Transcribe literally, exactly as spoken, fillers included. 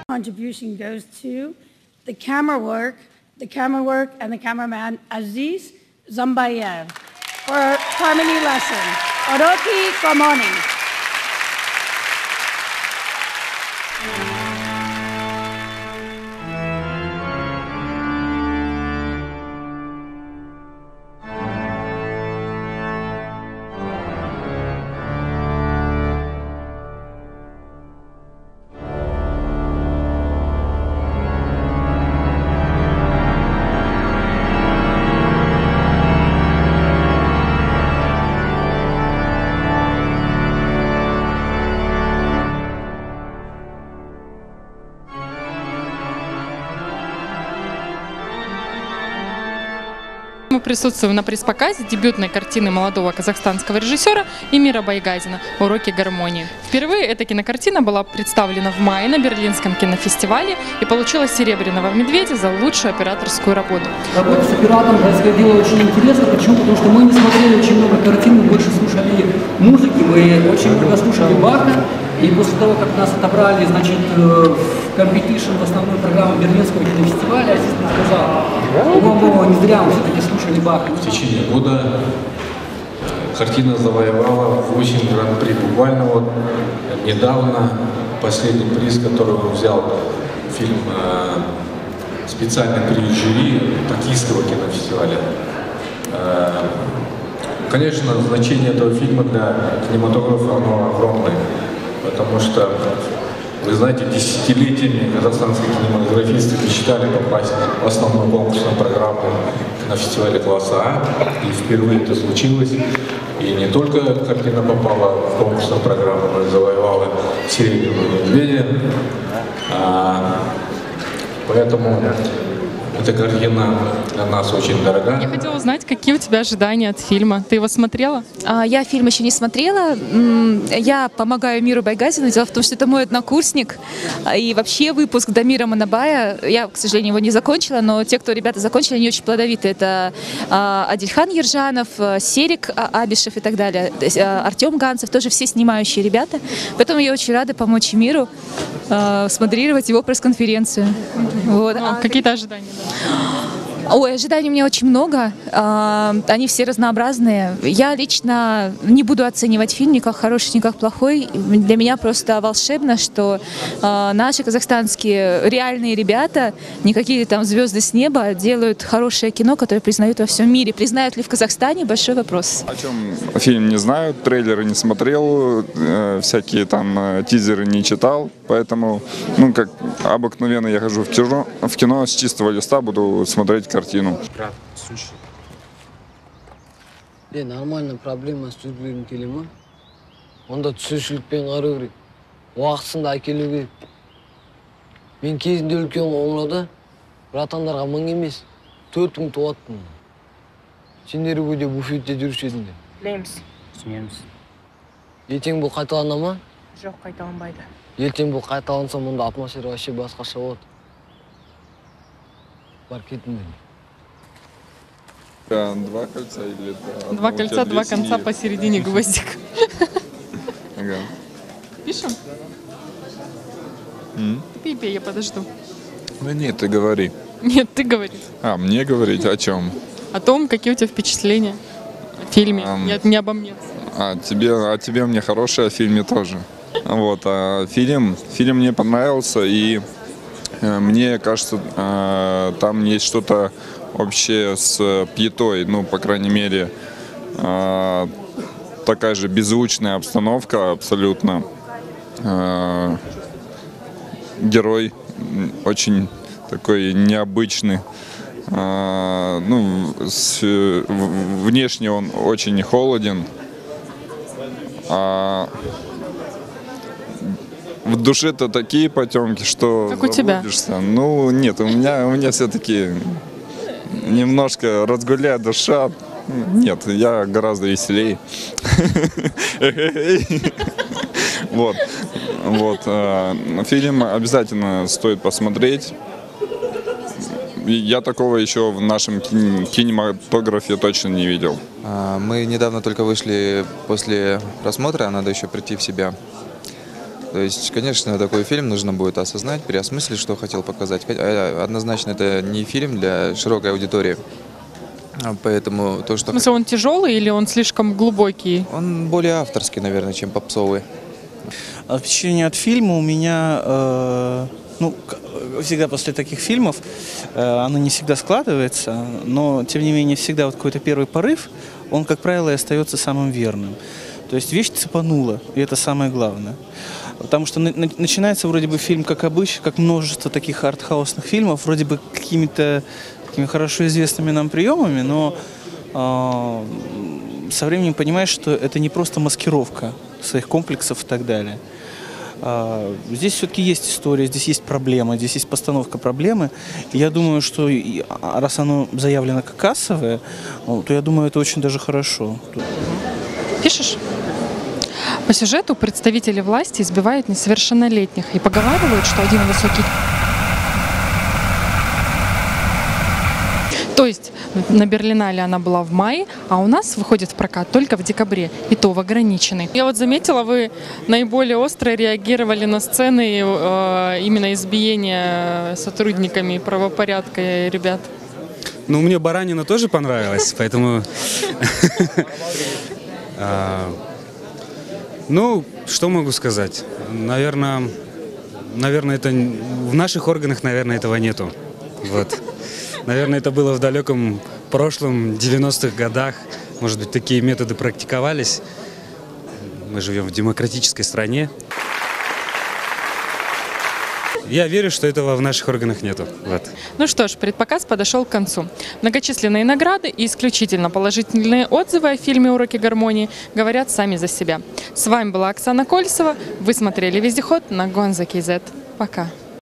Contribution goes to the camera work, the camera work and the cameraman Aziz Zambayev for harmony lesson. Oroki Komoni. Мы присутствуем на пресс-показе дебютной картины молодого казахстанского режиссера Эмира Байгазина «Уроки гармонии». Впервые эта кинокартина была представлена в мае на Берлинском кинофестивале и получила «Серебряного медведя» за лучшую операторскую работу. Работа с оператором происходила очень интересно. Почему? Потому что мы не смотрели очень много картин, мы больше слушали музыки, мы очень много слушали Баха. И после того, как нас отобрали, значит, в компетишн, в основную программу Берлинского кинофестиваля, Азиз мне сказал, по-моему, не зря мы все-таки слушали Баха. В течение года картина завоевала восемь гран-при. Буквально вот недавно последний приз, который он взял, фильм «Специальный приз жюри» Токийского кинофестиваля. Конечно, значение этого фильма для кинематографа оно огромное. Потому что, вы знаете, десятилетиями казахстанские кинематографисты мечтали попасть в основную конкурсную программу на фестивале класса А. И впервые это случилось. И не только картина попала в конкурсную программу, но и завоевала «Серебряного медведя». А, поэтому эта картина для нас очень дорога. Я хотела узнать, какие у тебя ожидания от фильма. Ты его смотрела? Я фильм еще не смотрела. Я помогаю Эмиру Байгазину. Дело в том, что это мой однокурсник. И вообще выпуск Дамира Манабая, я, к сожалению, его не закончила, но те, кто ребята закончили, они очень плодовитые. Это Адильхан Ержанов, Серик Абишев и так далее. Артем Ганцев, тоже все снимающие ребята. Поэтому я очень рада помочь Эмиру смоделировать его пресс-конференцию. Вот. Ну, какие-то ожидания? Ой, ожиданий у меня очень много, они все разнообразные. Я лично не буду оценивать фильм ни как хороший, ни как плохой. Для меня просто волшебно, что наши казахстанские реальные ребята, не какие-то там звезды с неба, делают хорошее кино, которое признают во всем мире. Признают ли в Казахстане — большой вопрос. О чем фильм не знаю, трейлеры не смотрел, всякие там тизеры не читал, поэтому, ну, как обыкновенно я хожу в кино, в кино с чистого листа буду смотреть картину. Брат, слушай. Не, нормально, проблема с түзгілерін келе ма? Онда түсіншілікпен қарау керек. Уақытысында әкелу керек. Мен кезінде үлкен қоңырауда братандарға мың емес, төрт мың туаттым. Сендер бүгінде буфетте жүруші едіңдер. Білеміз. Түсінеміз. Ертең бұл қайталана ма? Жоқ, қайталанбайды. Ертең бұл қайталанса, мұнда атмосфера вообще басқаша болады. Бар кетіңдер. Два кольца или два? Два кольца, два конца, сидит. посередине гвоздик. Ага. Пишем? М? Ты пей, я подожду. Ну нет, ты говори. Нет, ты говори. А, мне говорить о чем? О том, какие у тебя впечатления о фильме. Um, Нет, не обо мне. А тебе, а тебе мне хорошее о фильме тоже. Вот, а фильм, фильм мне понравился, и э, мне кажется, э, там есть что-то общее с Пятой, ну, по крайней мере, э, такая же беззвучная обстановка абсолютно. Э, герой очень такой необычный. Э, ну, с, внешне он очень холоден. А в душе-то такие потемки, что как у тебя? Ну, нет, у меня, у меня все-таки немножко разгуляет душа. Нет, я гораздо веселее. Вот, вот. Фильм обязательно стоит посмотреть. Я такого еще в нашем кинематографе точно не видел. Мы недавно только вышли после просмотра, надо еще прийти в себя. То есть, конечно, такой фильм нужно будет осознать, переосмыслить, что хотел показать. Однозначно, это не фильм для широкой аудитории. Поэтому то, что... В смысле, он тяжелый или он слишком глубокий? Он более авторский, наверное, чем попсовый. Впечатление от фильма у меня, э, ну, всегда после таких фильмов, э, оно не всегда складывается, но, тем не менее, всегда вот какой-то первый порыв, он, как правило, и остается самым верным. То есть вещь цепанула, и это самое главное. Потому что на, на, начинается вроде бы фильм, как обычно, как множество таких артхаусных фильмов, вроде бы какими-то такими хорошо известными нам приемами, но э, со временем понимаешь, что это не просто маскировка своих комплексов и так далее. Э, здесь все-таки есть история, здесь есть проблема, здесь есть постановка проблемы. И я думаю, что раз оно заявлено как кассовое, то я думаю, это очень даже хорошо. Пишешь? По сюжету представители власти избивают несовершеннолетних и поговаривают, что один высокий... То есть на Берлинале она была в мае, а у нас выходит в прокат только в декабре, и то в ограниченный. Я вот заметила, вы наиболее остро реагировали на сцены э, именно избиения сотрудниками правопорядка ребят. Ну, мне баранина тоже понравилась, поэтому... Ну, что могу сказать? Наверное, наверное, это в наших органах, наверное, этого нету. Вот. Наверное, это было в далеком прошлом, девяностых годах. Может быть, такие методы практиковались. Мы живем в демократической стране. Я верю, что этого в наших органах нету. Вот. Ну что ж, предпоказ подошел к концу. Многочисленные награды и исключительно положительные отзывы о фильме «Уроки гармонии» говорят сами за себя. С вами была Оксана Кольцева. Вы смотрели «Вездеход» на Гонза точка кей зет. Пока.